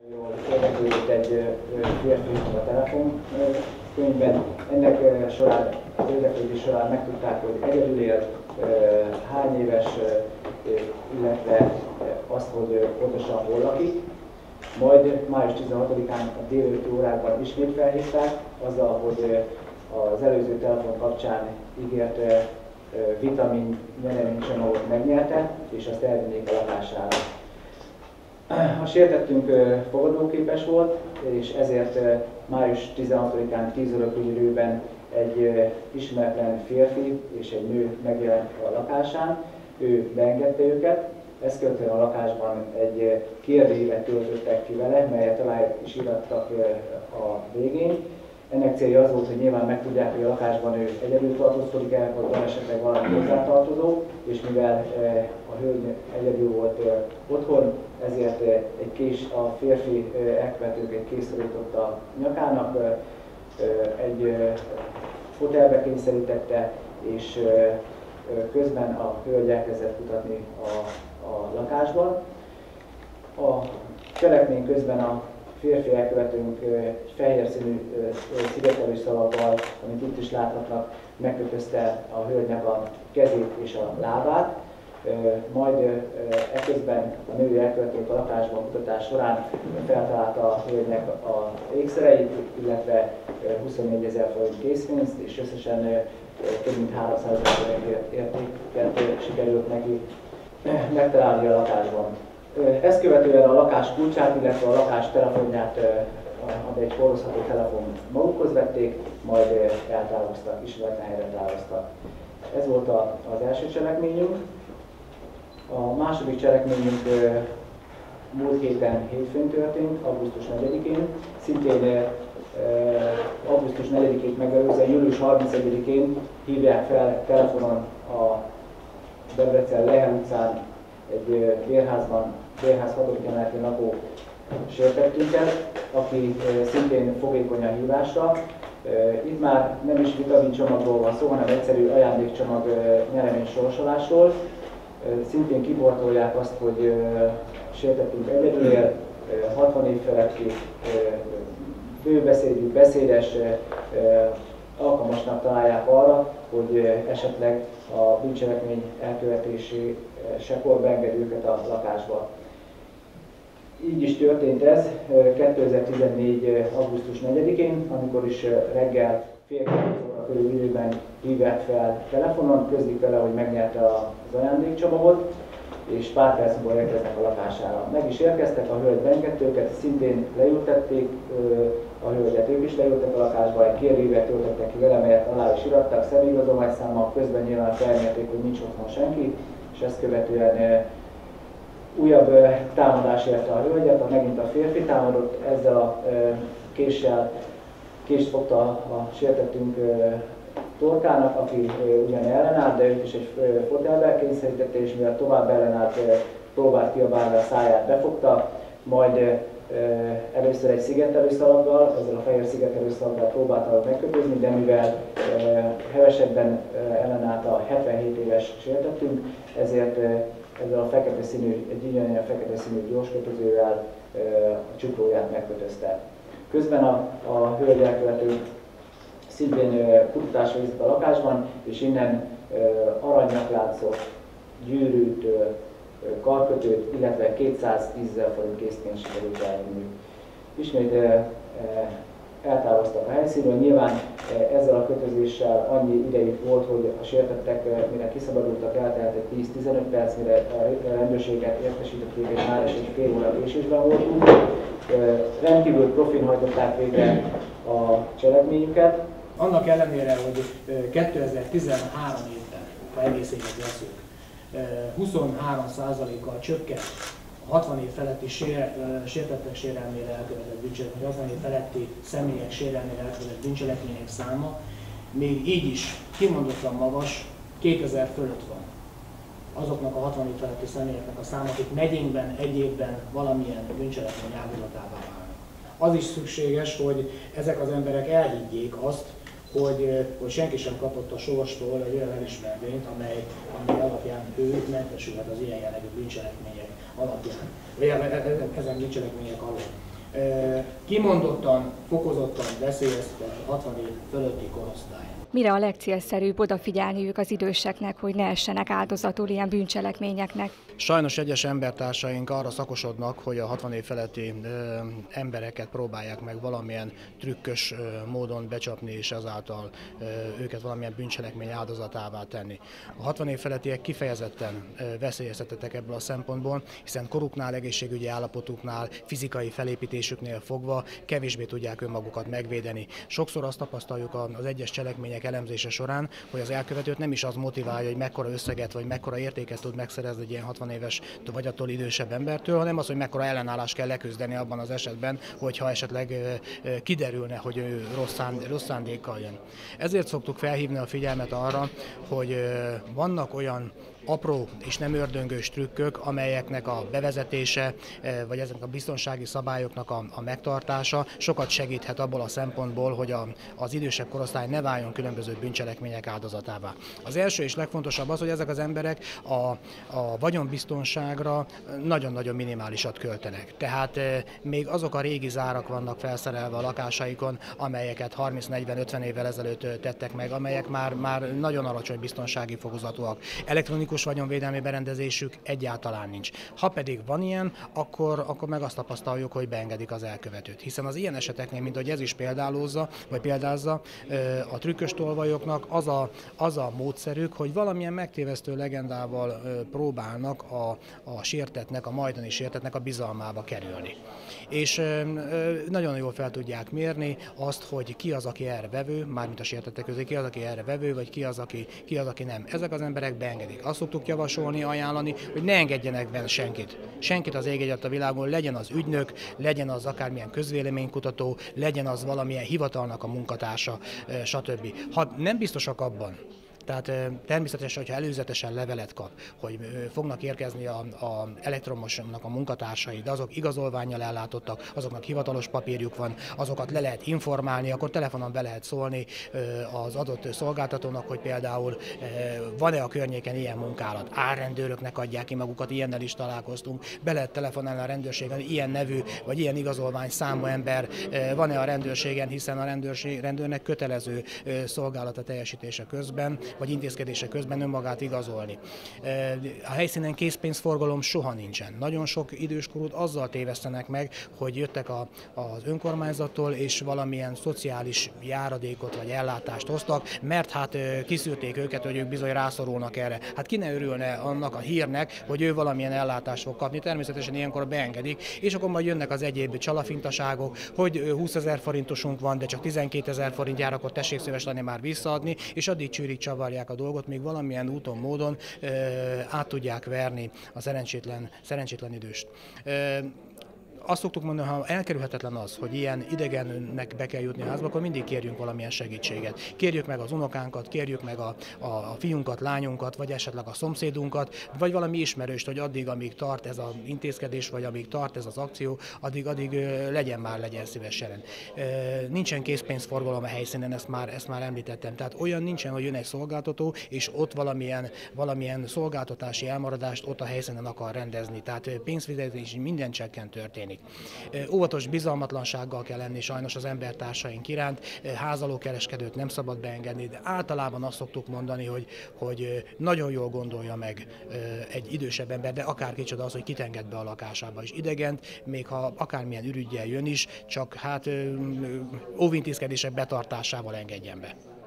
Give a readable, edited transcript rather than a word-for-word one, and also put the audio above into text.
Jól érdeklődött egy férfi a telefonkönyvben. Ennek során, az érdeklődés során megtudták, hogy egyedül él, hány éves, illetve azt, hogy pontosan hol lakik. Majd május 16-án a délelőtti órákban ismét felhívták, azzal, hogy az előző telefon kapcsán ígért vitamin nyereménycsomagot megnyerte, és azt elvinnék a lakására. A sértettünk fogadóképes volt, és ezért május 16-án 10 óra körülben egy ismeretlen férfi és egy nő megjelent a lakásán. Ő beengedte őket, ezt követően a lakásban egy kérdőívet töltöttek ki vele, melyet alá is irattak a végén. Ennek célja az volt, hogy nyilván megtudják, hogy a lakásban ő egyedül tartózkodik el, vagy van esetleg valami hozzátartozó, és mivel a hölgy egyedül volt otthon, ezért a férfi elkövetők egy kést szorított a nyakának, egy fotelbe kényszerítette, és közben a hölgy elkezdett kutatni a lakásban. A cselekmény közben a férfi elkövetőnk fehér színű szigetelő szalaggal, amit itt is láthatnak, megkötözte a hölgynek a kezét és a lábát. Majd eközben a női elkövetők a lakásban kutatás során feltalálta a hölgynek a ékszereit, illetve 24 000 forint készpénzt, és összesen több mint 300 000 forint értéket sikerült neki megtalálni a lakásban. Ezt követően a lakás kulcsát, illetve a lakás telefonját, ami egy hordozható telefon, magukhoz vették, majd eltávoztak, ismeretlen helyre távoztak. Ez volt az első cselekményünk. A második cselekményünk múlt héten hétfőn történt, augusztus 4-én. Szintén augusztus 4-ét megelőzően július 31-én hívják fel telefonon a Debrecen Lehel utcán egy bérház 6. emeletén lakó sértettünket, aki szintén fogékony a hívásra. Itt már nem is vitamincsomagról van szó, hanem egyszerű ajándékcsomag nyeremény sorsolásról. Szintén kibortolják azt, hogy sértettünk egyedül él, 60 év feletti, bőbeszédű, beszédes, alkalmasnak találják arra, hogy esetleg a bűncselekmény elkövetésekor beenged őket a lakásba. Így is történt ez 2014. augusztus 4-én, amikor is reggel fél 9 óra körül időben hívják fel telefonon, közlik vele, hogy megnyerte az ajándékcsomagot, és pár perc múlva érkeznek a lakására. Meg is érkeztek, a hölgy beengedte őket, szintén leültették a hölgyet, ők is leültek a lakásba, egy kérdőívet töltöttek ki vele, melyet alá is irattak, személyigazolványszámmal, közben nyilván felmérték, hogy nincs otthon senki, és ezt követően újabb támadás érte a hölgyet, megint a férfi támadott, ezzel a kést fogta a sértettünk torkának, aki ugyan ellenállt, de őt is egy fotelbe kényszerítette, és mivel tovább ellenállt, próbált kiabálni, a száját befogta, majd először egy szigetelőszalaggal, ezzel a fehér szigetelőszalaggal próbálta megkötözni, de mivel hevesebben ellenállt a 77 éves sértettünk, ezért ezzel a fekete színű, egy ugyanilyen fekete színű gyorskötözővel a csuklóját megkötözte. Közben a hölgy elkövető szintén kutatásra végzett a lakásban, és innen aranynyakláncot, gyűrűt, karkötőt, illetve 210 000 forint készpénzt sikerült elvinni. Ismét eltávoztak a helyszínről. Nyilván ezzel a kötözéssel annyi idejük volt, hogy a sértettek, mire kiszabadultak, eltelt egy 10-15 perc, mire a rendőrséget értesítették, és már is egy fél óra késésben voltunk. Rendkívül profin hajtották végre a cselekményüket. Annak ellenére, hogy 2013 évben, ha egész évet veszünk, 23%-kal csökkent a 60 év feletti sértettek sérelmére elkövetett bűncselekmények, 60 év feletti személyek sérelmére elkövetett bűncselekmények száma, még így is kimondottan magas, 2000 fölött van azoknak a 60 év feletti személyeknek a száma, akik megyénkben egy évben valamilyen bűncselekmény áldozatává válnak. Az is szükséges, hogy ezek az emberek elhiggyék azt, hogy senki sem kapott a sorstól egy olyan elismervényt, amely alapján ő mentesülhet az ilyen jellegű bűncselekmények alapján, vagy ezen bűncselekmények alól. kimondottan, fokozottan veszélyeztet a 60 év fölötti korosztály. Mire a legcélszerűbb odafigyelniük az időseknek, hogy ne essenek áldozatul ilyen bűncselekményeknek? Sajnos egyes embertársaink arra szakosodnak, hogy a 60 év feletti embereket próbálják meg valamilyen trükkös módon becsapni, és ezáltal őket valamilyen bűncselekmény áldozatává tenni. A 60 év felettiek kifejezetten veszélyeztetettek ebből a szempontból, hiszen koruknál, egészségügyi állapotuknál, fizikai felépítésüknél fogva kevésbé tudják önmagukat megvédeni. Sokszor azt tapasztaljuk az egyes cselekmények elemzése során, hogy az elkövetőt nem is az motiválja, hogy mekkora összeget vagy mekkora értéket tud megszerezni egy ilyen 60 éves vagy attól idősebb embertől, hanem az, hogy mekkora ellenállást kell leküzdeni abban az esetben, hogyha esetleg kiderülne, hogy ő rossz szándékkal jön. Ezért szoktuk felhívni a figyelmet arra, hogy vannak olyan apró és nem ördöngős trükkök, amelyeknek a bevezetése, vagy ezeknek a biztonsági szabályoknak a megtartása sokat segíthet abból a szempontból, hogy az idősebb korosztály ne váljon különböző bűncselekmények áldozatává. Az első és legfontosabb az, hogy ezek az emberek a vagyonbiztonságra nagyon-nagyon minimálisat költenek. Tehát még azok a régi zárak vannak felszerelve a lakásaikon, amelyeket 30-40-50 évvel ezelőtt tettek meg, amelyek már nagyon alacsony biztonsági fokozatúak. Elektronikus vagyonvédelmi berendezésük egyáltalán nincs. Ha pedig van ilyen, akkor meg azt tapasztaljuk, hogy beengedik az elkövetőt. Hiszen az ilyen eseteknél, mint hogy ez is példázza, a trükkös tolvajoknak az a módszerük, hogy valamilyen megtévesztő legendával próbálnak a sértettnek, a majdani sértettnek a bizalmába kerülni. És nagyon jól fel tudják mérni azt, hogy ki az, aki erre vevő, mármint a sértettek közé, ki az, aki erre vevő, vagy ki az, aki nem. Ezek az emberek beengedik. Azt szoktuk javasolni, ajánlani, hogy ne engedjenek benne senkit az ég egyet a világon, legyen az ügynök, legyen az akármilyen közvéleménykutató, legyen az valamilyen hivatalnak a munkatársa, stb. Ha nem biztosak abban, tehát természetesen, hogyha előzetesen levelet kap, hogy fognak érkezni a elektromosnak a munkatársai, de azok igazolvánnyal ellátottak, azoknak hivatalos papírjuk van, azokat le lehet informálni, akkor telefonon be lehet szólni az adott szolgáltatónak, hogy például van-e a környéken ilyen munkálat. Árrendőröknek adják ki magukat, ilyennel is találkoztunk, be lehet telefonálni a rendőrségen, ilyen nevű vagy ilyen igazolvány számú ember van-e a rendőrségen, hiszen a rendőrnek kötelező szolgálata teljesítése közben, vagy intézkedése közben önmagát igazolni. A helyszínen készpénzforgalom soha nincsen. Nagyon sok időskorút azzal tévesztenek meg, hogy jöttek az önkormányzattól, és valamilyen szociális járadékot vagy ellátást hoztak, mert hát kiszűrték őket, hogy ők bizony rászorulnak erre. Hát ki ne örülne annak a hírnek, hogy ő valamilyen ellátást fog kapni. Természetesen ilyenkor beengedik, és akkor majd jönnek az egyéb csalafintaságok, hogy 20 000 forintosunk van, de csak 12 000 forintjára, akkor tessék szíves lenni már visszaadni, és addig csűrik, csavarják a dolgot, még valamilyen úton, módon át tudják verni a szerencsétlen időst. Azt szoktuk mondani, ha elkerülhetetlen az, hogy ilyen idegennek be kell jutni a házba, akkor mindig kérjünk valamilyen segítséget. Kérjük meg az unokánkat, kérjük meg a fiunkat, lányunkat, vagy esetleg a szomszédunkat, vagy valami ismerőst, hogy addig, amíg tart ez az intézkedés, vagy amíg tart ez az akció, addig legyen szívesen. Nincsen készpénzforgalom a helyszínen, ezt már említettem. Tehát olyan nincsen, hogy jön egy szolgáltató, és ott valamilyen szolgáltatási elmaradást ott a helyszínen akar rendezni. Tehát pénzfizetés minden csekken történik. Óvatos bizalmatlansággal kell lenni sajnos az embertársaink iránt, házalókereskedőt nem szabad beengedni, de általában azt szoktuk mondani, hogy nagyon jól gondolja meg egy idősebb ember, de akár kicsoda az, hogy kit enged be a lakásába is idegent, még ha akármilyen ürüggyel jön is, csak hát óvintézkedések betartásával engedjen be.